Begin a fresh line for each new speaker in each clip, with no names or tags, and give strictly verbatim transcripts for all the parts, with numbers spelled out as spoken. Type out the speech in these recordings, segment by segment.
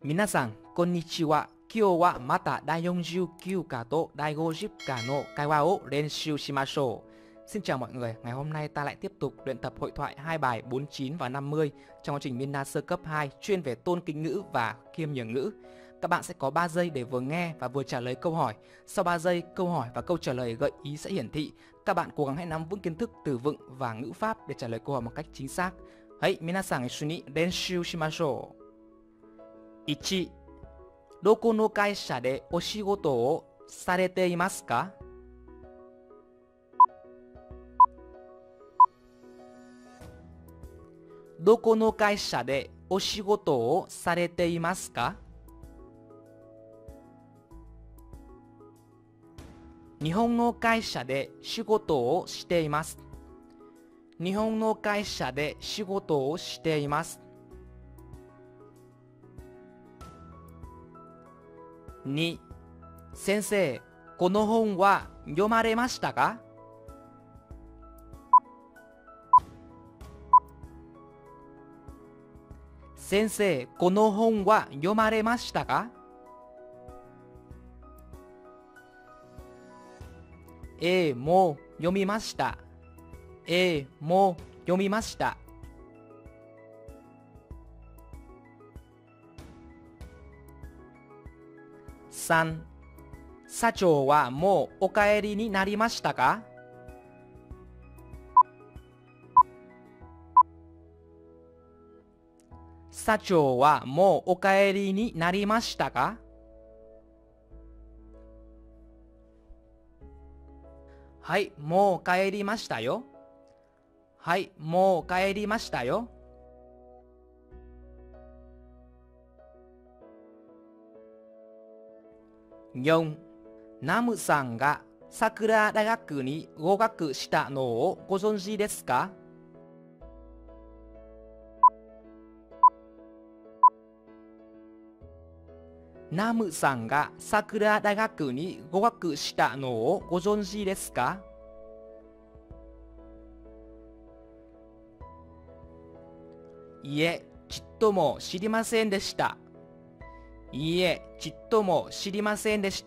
皆さん、こんにちは。今日はまただいよんじゅうきゅう課とだいごじゅっ課の cài wow練習しましょう. Xin chào mọi người, ngày hôm nay ta lại tiếp tục luyện tập hội thoại hai bài bốn mươi chín và năm mươi trong quá trình Minna sơ cấp hai chuyên về tôn kính ngữ và kiêm nhường ngữ. Các bạn sẽ có ba giây để vừa nghe và vừa trả lời câu hỏi. Sau ba giây, câu hỏi và câu trả lời gợi ý sẽ hiển thị. Các bạn cố gắng hãy nắm vững kiến thức, từ vựng và ngữ pháp để trả lời câu hỏi một cách chính xác. Hãy, minasan ishou ni renshu shimashou. いち. どこの会社でお仕事をされていますか？どこの会社でお仕事をされていますか？日本の会社で仕事をしています。日本の会社で仕事をしています。に. 先生、この本は読まれましたか？先生、この本は読まれましたか？ええ、もう読みました。ええ、もう読みました。さん. 社長はもうお帰りになりましたか？社長はもうお帰りになりましたか？はい、もう帰りましたよ。はい、もう帰りましたよ。よん. ナムさんが桜大学に合格したのをご存知ですか？ナムさんが桜大学に合格したのをご存知ですか？いえ、ちっとも知りませんでした。いいえ、ちっとも知りませんでした。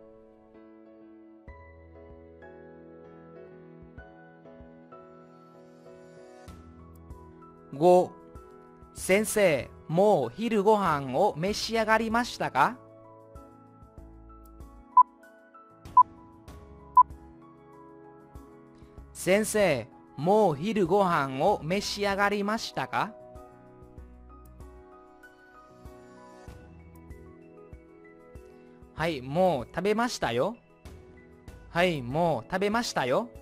ご. 先生、もう昼ご飯を召し上がりましたか？先生、もう昼ご飯を召し上がりましたか？はい、もう食べましたよ。はい、もう食べましたよ。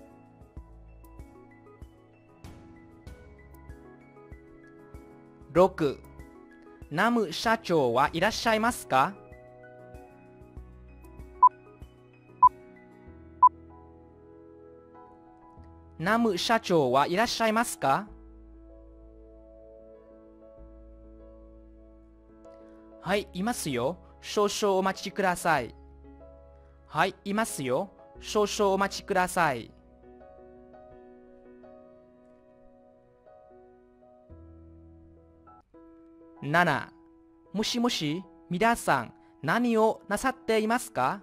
ろく. ナム社長はいらっしゃいますか？ナム社長はいらっしゃいますか？はい、いますよ。少々お待ちください。はい、いますよ。少々お待ちください。なな. もしもし、皆さん、何をなさっていますか？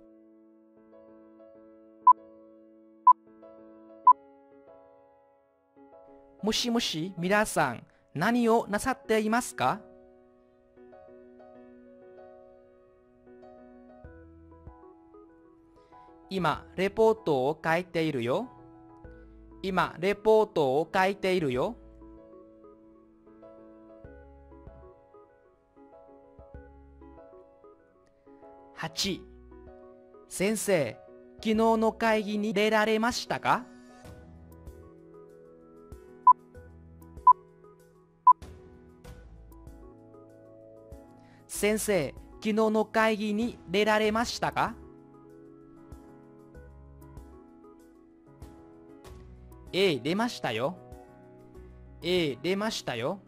もしもし、皆さん、何をなさっていますか？今、レポートを書いているよ。今、レポートを書いているよ。はち. 先生、昨日の会議に出られましたか？先生、昨日の会議に出られましたか？ええ、出ましたよ。ええ、出ましたよ。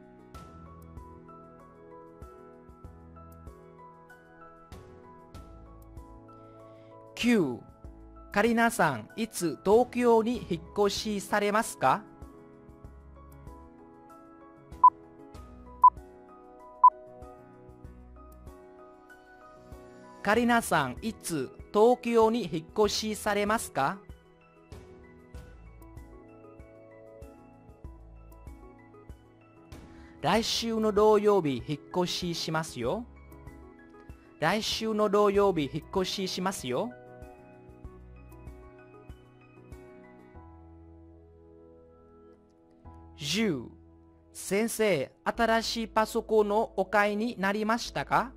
きゅう. カリナさん、いつ東京に引っ越しされますか？ カリナさん、いつ東京に引っ越しされますか？来週の土曜日引っ越ししますよ。来週の土曜日引っ越ししますよ。じゅう、先生、新しいパソコンのお買いになりましたか？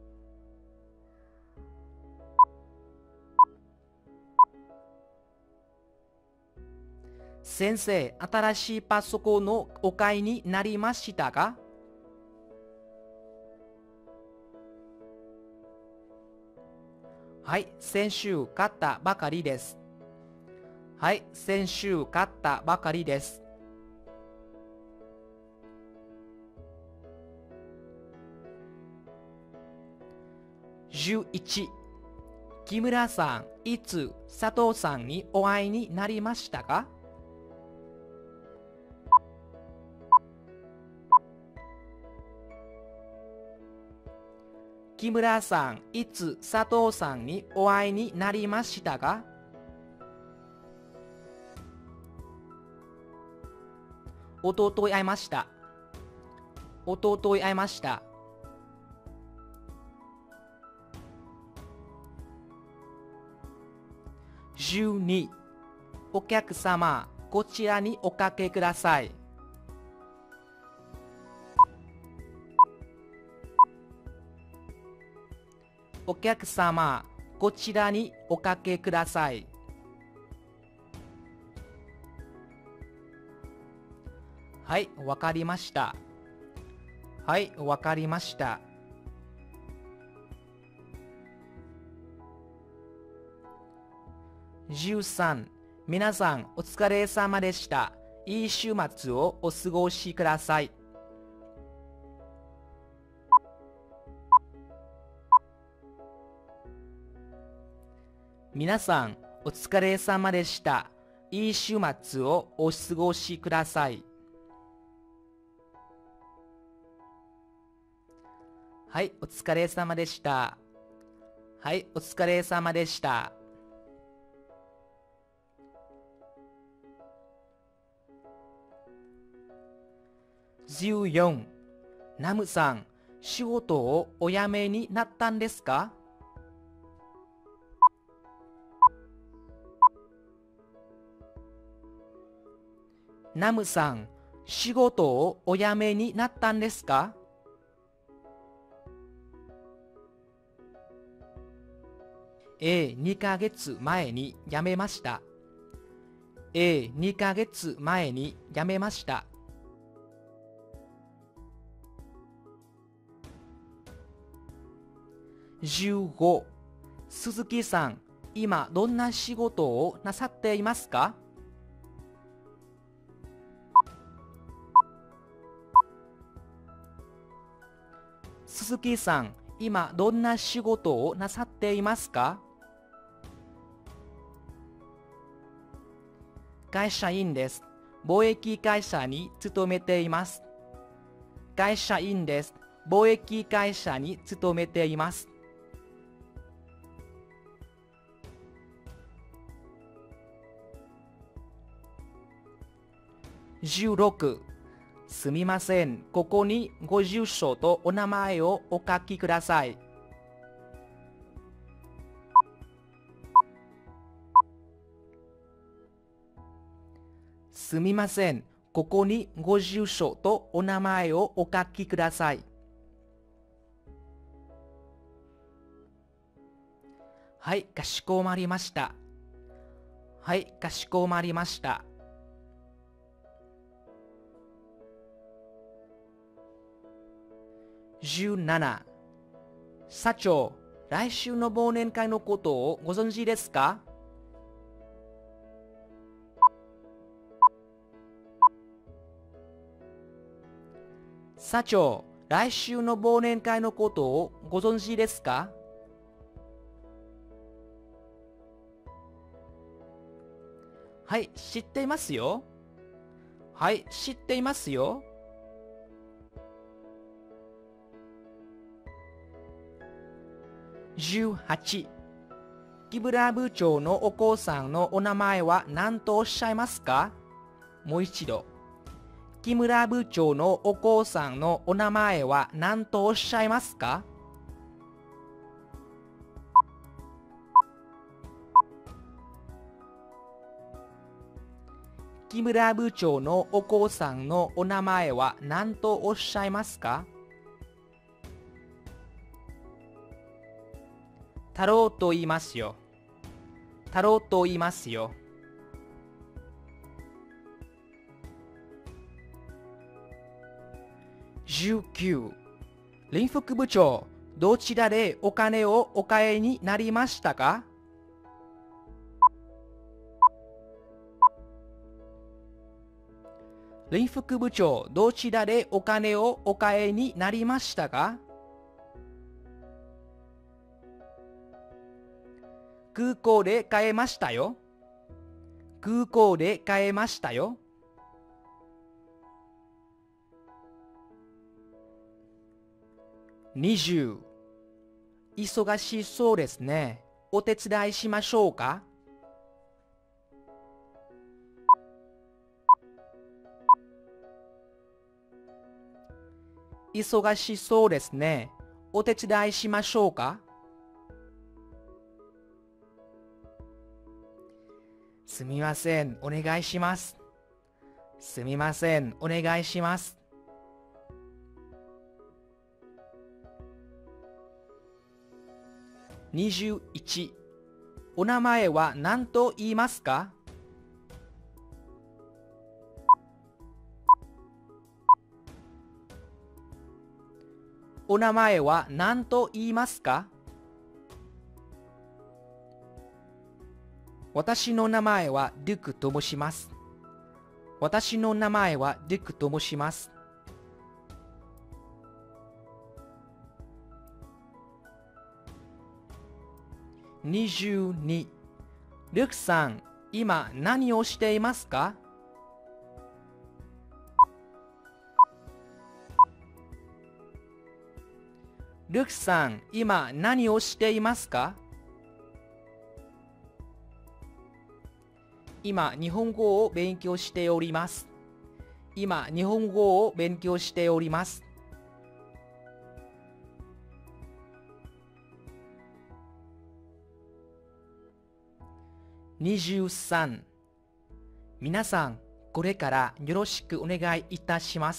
先生、新しいパソコンのお買いになりましたか？はい、先週買ったばかりです。はい、先週買ったばかりです。じゅういち、木村さん、いつ佐藤さんにお会いになりましたか？木村さん、いつ佐藤さんにお会いになりましたか？おととい会いました。おととい会いました。じゅうに、お客様、こちらにおかけください。お客様、こちらにおかけください。はい、わかりました。はい、わかりました。じゅうさん、皆さんお疲れ様でした。いい週末をお過ごしください。皆さんお疲れ様でした。いい週末をお過ごしください。はい、お疲れ様でした。はい、お疲れ様でした。じゅうよん、ナムさん、仕事をお辞めになったんですか？ナムさん、仕事をお辞めになったんですか？ええ、にかげつまえに辞めました。ええ、にかげつまえに辞めました。じゅうご、鈴木さん、今どんな仕事をなさっていますか？鈴木さん、今どんな仕事をなさっていますか？会社員です。貿易会社に勤めています。会社員です。貿易会社に勤めています。じゅうろく、すみません、ここにご住所とお名前をお書きください。すみません、ここにご住所とお名前をお書きください。はい、かしこまりました。はい、かしこまりました。じゅうなな、社長、来週の忘年会のことをご存知ですか？社長、来週の忘年会のことをご存知ですか？はい、知っていますよ。はい、知っていますよ。 じゅうはち、木村部長のお子さんのお名前は何とおっしゃいますか？もう一度。木村部長のお子さんのお名前は何とおっしゃいますか？木村部長のお子さんのお名前は何とおっしゃいますか？太郎と言いますよ。太郎と言いますよ。じゅうきゅう、林副部長、どちらでお金をお買いになりましたか？林副部長、どちらでお金をお買いになりましたか？空港で買えましたよ。空港で買えましたよ。にじゅう、忙しそうですね。お手伝いしましょうか？忙しそうですね。お手伝いしましょうか？すみません、お願いします。すみません、お願いします。にじゅういち、お名前は何と言いますか？お名前は何と言いますか？私の名前はデュクと申します。私の名前はデュクと申します。にじゅうに、ルクさん、今何をしていますか？ルクさん、今何をしていますか？今、日本語を勉強しております。今、日本語を勉強しております。にじゅうさん、皆さん、これからよろしくお願いいたします。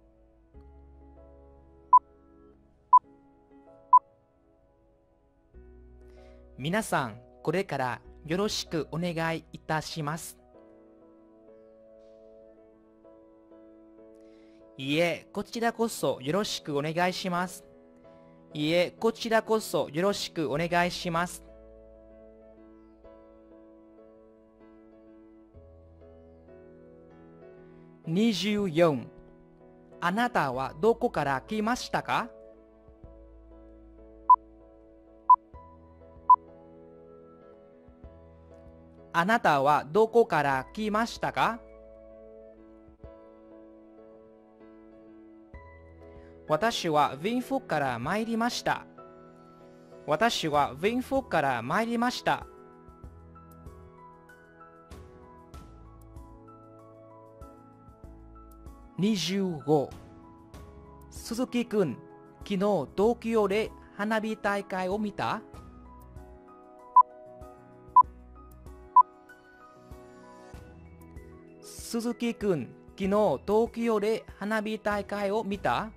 皆さん、これからよろしくお願いいたします。いいえ、こちらこそよろしくお願いします。いいえ、こちらこそよろしくお願いします。にじゅうよん、あなたはどこから来ましたか？あなたはどこから来ましたか？私はヴィンフォから参りました。私はヴィンフォから参りました。にじゅうご、鈴木くん、昨日東京で花火大会を見た？鈴木くん、昨日東京で花火大会を見た？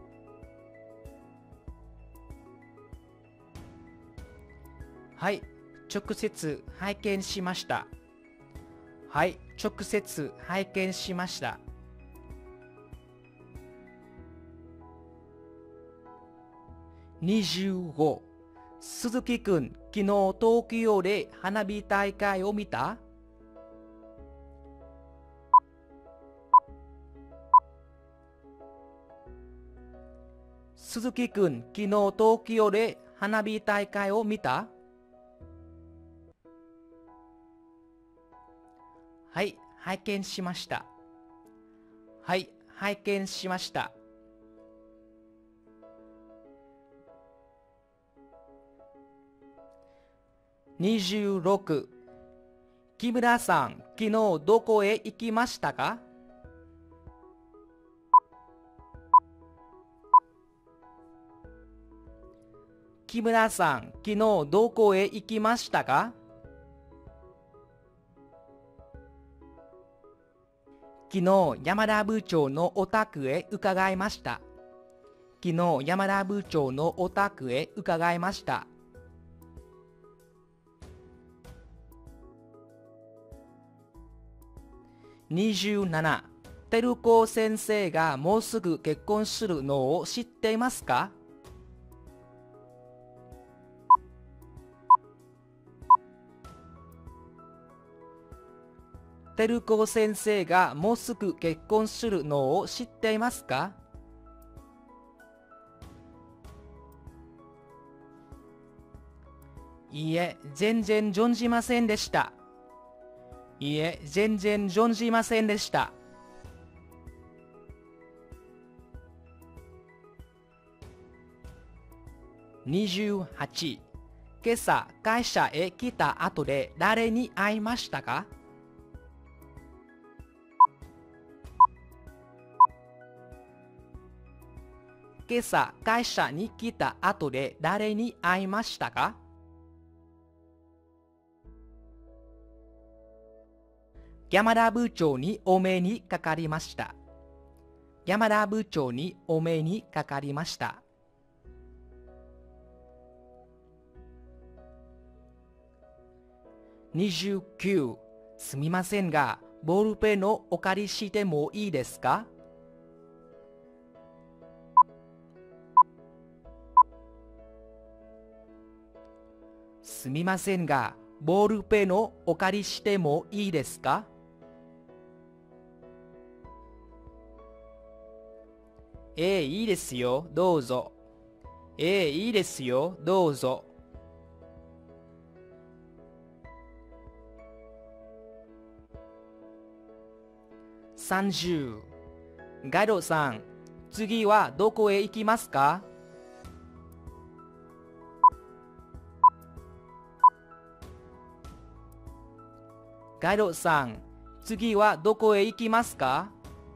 はい、直接拝見しました。はい、直接拝見しました。にじゅうご、鈴木くん、昨日東京で花火大会を見た？鈴木くん、昨日東京で花火大会を見た？はい、拝見しました。はい、拝見しました。 にじゅうろく、木村さん、昨日どこへ行きましたか？木村さん、昨日どこへ行きましたか？昨日山田部長のお宅へ伺いました。昨日山田部長のお宅へ伺いました。にじゅうなな、照子先生がもうすぐ結婚するのを知っていますか？照子先生がもうすぐ結婚するのを知っていますか？いいえ、全然存じませんでした。いいえ、全然存じませんでした。にじゅうはち、今朝会社へ来た後で誰に会いましたか？今朝会社に来た後で誰に会いましたか？山田部長にお目にかかりました。山田部長にお目にかかりました。にじゅうきゅう、すみませんが、ボールペンをお借りしてもいいですか？すみませんが、ボールペンをお借りしてもいいですか？ええ、いいですよ、どうぞ。ええ、いいですよ、どうぞ。さんじゅう、ガイドさん、次はどこへ行きますか？ガイドさん、次はどこへ行きますか？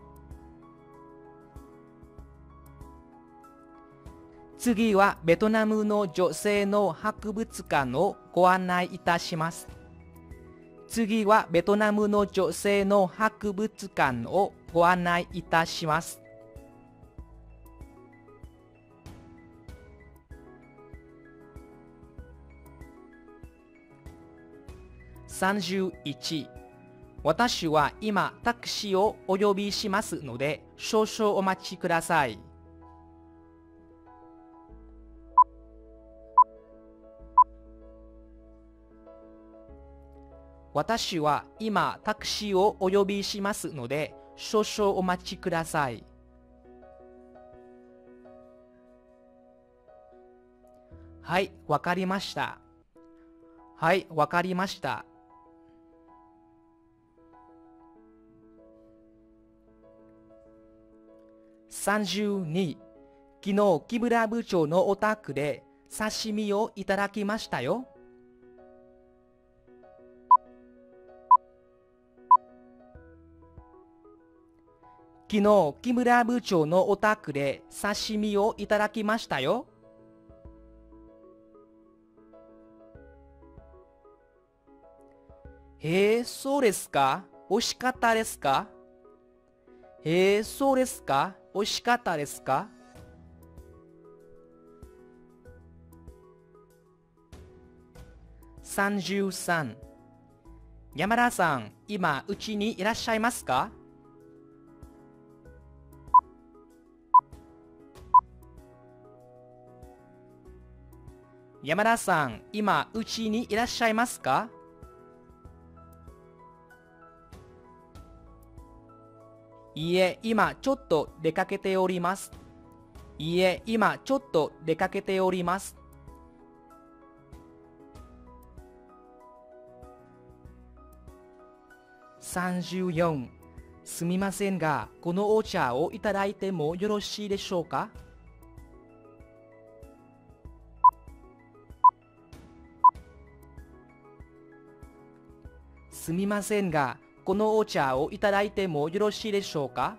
次はベトナムの女性の博物館をご案内いたします。次はベトナムの女性の博物館をご案内いたします。さんじゅういち、私は今タクシーをお呼びしますので少々お待ちください。私は今タクシーをお呼びしますので少々お待ちください。はい、わかりました。はい、わかりました。さんじゅうに、昨日木村部長のお宅で刺身をいただきましたよ。昨日木村部長のお宅で刺身をいただきましたよ。へえ、そうですか。美味しかったですか？へえ、そうですか。美味しかったですか？さんじゅうさん、山田さん、今、うちにいらっしゃいますか？山田さん、今、うちにいらっしゃいますか？いいえ、今ちょっと出かけております。いいえ、今ちょっと出かけております。さんじゅうよん、すみませんが、このお茶をいただいてもよろしいでしょうか？ すみませんが、このお茶をいただいてもよろしいでしょうか？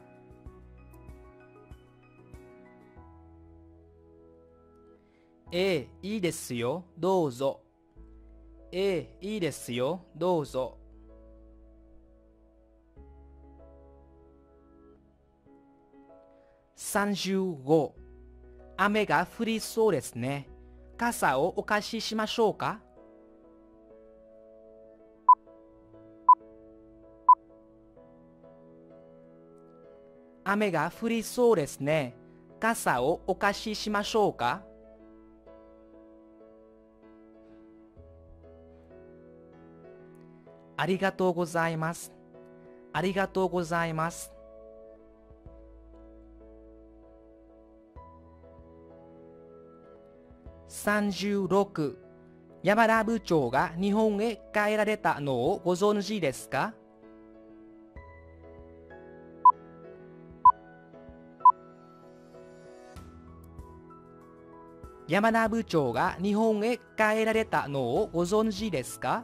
ええ、いいですよ、どうぞ。ええ、いいですよ、どうぞ。さんじゅうご、雨が降りそうですね。傘をお貸ししましょうか？雨が降りそうですね。傘をお貸ししましょうか？ありがとうございます。ありがとうございます。さんじゅうろく、山田部長が日本へ帰られたのをご存知ですか？山田部長が日本へ帰られたのをご存知ですか？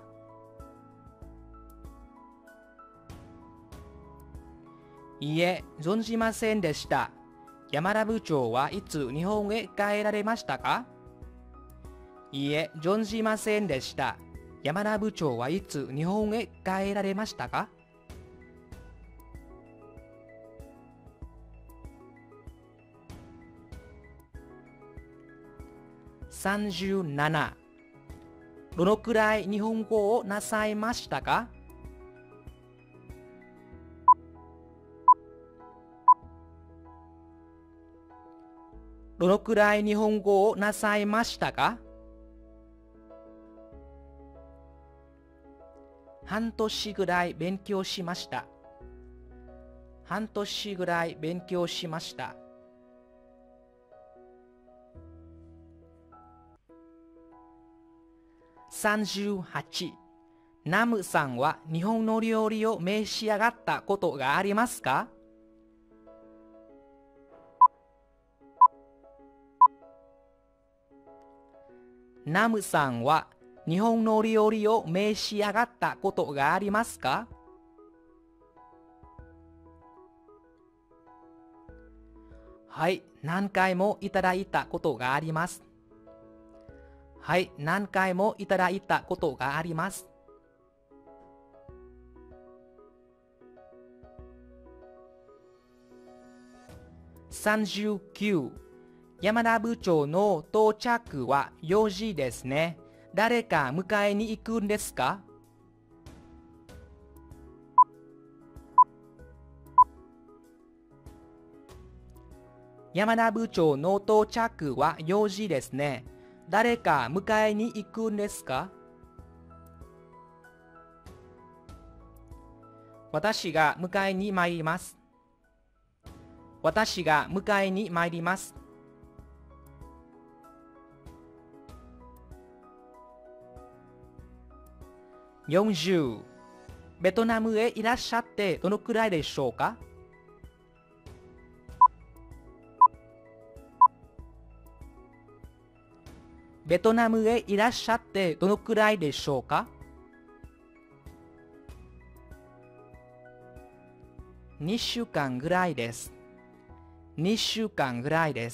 いいえ、存じませんでした。山田部長はいつ日本へ帰られましたか？いいえ、存じませんでした。山田部長はいつ日本へ帰られましたか？さんじゅうなな、どのくらい日本語をなさいましたか？どのくらい日本語をなさいましたか？半年ぐらい勉強しました。半年ぐらい勉強しました。さんじゅうはち、ナムさんは日本の料理を召し上がったことがありますか？ナムさんは日本の料理を召し上がったことがありますか？はい、何回もいただいたことがあります。はい、何回もいただいたことがあります。さんじゅうきゅう、山田部長の到着はよじですね。誰か迎えに行くんですか？山田部長の到着はよじですね。誰か迎えに行くんですか？私が迎えに参ります。私が迎えに参ります。よんじゅう、ベトナムへいらっしゃってどのくらいでしょうか？ベトナムへいらっしゃってどのくらいでしょうか？にしゅうかんぐらいです。にしゅうかんぐらいです。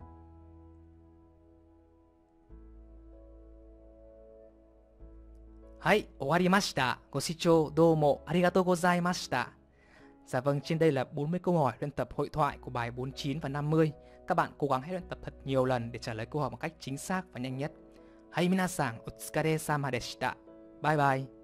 はい, 終わりました.ご視聴 どうもありがとうございました. Dạ vâng, trên đây là bốn mươi câu hỏi luyện tập hội thoại của bài bốn mươi chín và năm mươi. Các bạn cố gắng hãy luyện tập thật nhiều lần để trả lời câu hỏi một cách chính xác và nhanh nhất. Hai minasan, otsukare sama deshita. Bye bye.